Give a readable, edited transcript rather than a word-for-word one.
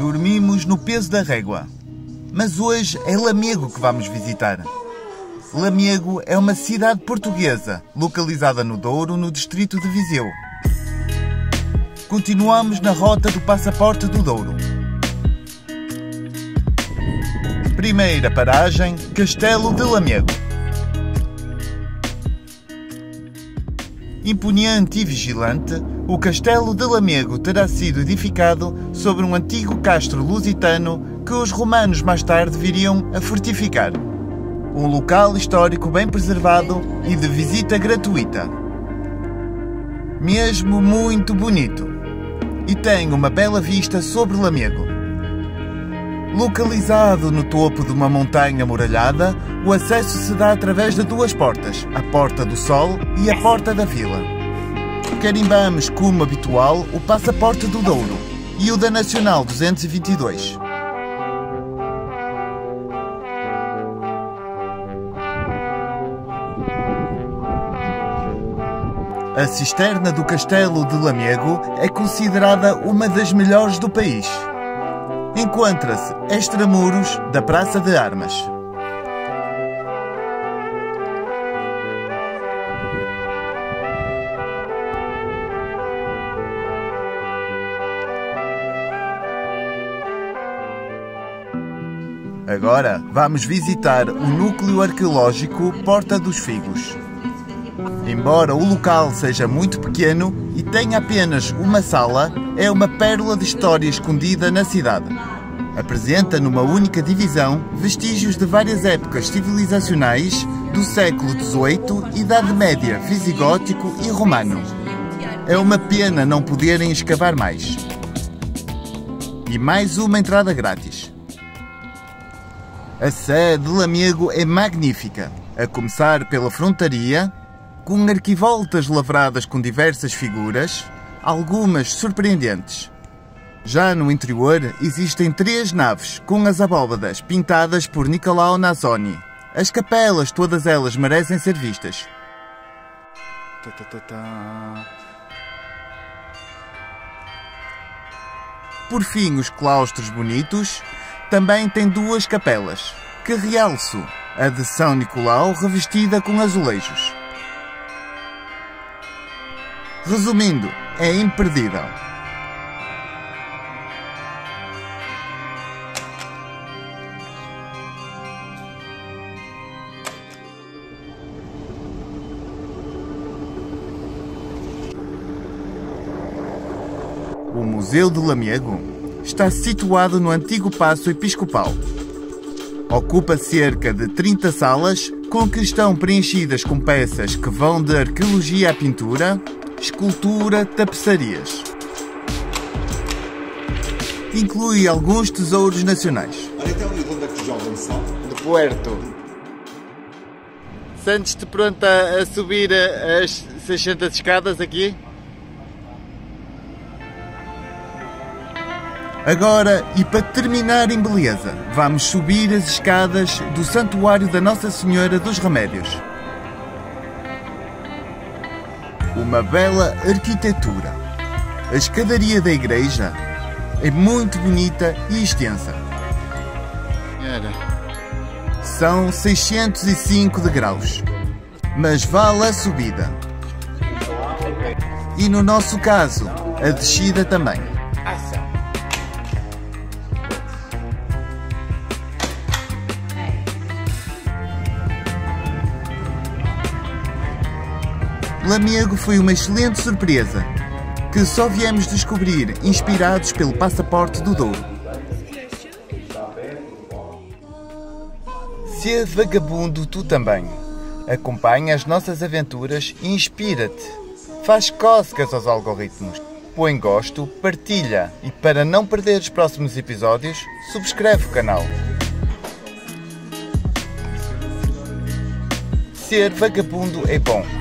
Dormimos no peso da régua, mas hoje é Lamego que vamos visitar. Lamego é uma cidade portuguesa, localizada no Douro, no distrito de Viseu. Continuamos na rota do Passaporte do Douro. Primeira paragem, Castelo de Lamego. Imponente e vigilante, o Castelo de Lamego terá sido edificado sobre um antigo castro lusitano que os romanos mais tarde viriam a fortificar. Um local histórico bem preservado e de visita gratuita. Mesmo muito bonito. E tem uma bela vista sobre Lamego. Localizado no topo de uma montanha amuralhada, o acesso se dá através de duas portas, a Porta do Sol e a Porta da Vila. Carimbamos, como habitual, o Passaporte do Douro e o da Nacional 222. A cisterna do Castelo de Lamego é considerada uma das melhores do país. Encontra-se extramuros da Praça de Armas. Agora vamos visitar o núcleo arqueológico Porta dos Figos. Embora o local seja muito pequeno e tenha apenas uma sala, é uma pérola de história escondida na cidade. Apresenta numa única divisão vestígios de várias épocas civilizacionais do século XVIII, Idade Média, Visigótico e Romano. É uma pena não poderem escavar mais. E mais uma entrada grátis. A Sé de Lamego é magnífica, a começar pela frontaria, com arquivoltas lavradas com diversas figuras, algumas surpreendentes. Já no interior existem 3 naves com as abóbadas pintadas por Nicolau Nasoni. As capelas, todas elas, merecem ser vistas. Por fim, os claustros bonitos também têm 2 capelas, que realço, a de São Nicolau revestida com azulejos. Resumindo, é imperdível. O Museu de Lamego está situado no antigo Paço Episcopal. Ocupa cerca de 30 salas, com que estão preenchidas com peças que vão de arqueologia à pintura, escultura, tapeçarias. Inclui alguns tesouros nacionais. Então, e de onde é que os jovens são? De Puerto. Sentes-te pronta a subir as 600 escadas aqui? Agora, e para terminar em beleza, vamos subir as escadas do Santuário da Nossa Senhora dos Remédios. Uma bela arquitetura. A escadaria da igreja é muito bonita e extensa. São 605 degraus, mas vale a subida. E no nosso caso, a descida também. Lamego foi uma excelente surpresa, que só viemos descobrir inspirados pelo Passaporte do Douro. Se vagabundo tu também. Acompanha as nossas aventuras e inspira-te. Faz cócegas aos algoritmos. Põe gosto, partilha e para não perder os próximos episódios, subscreve o canal. Ser vagabundo é bom.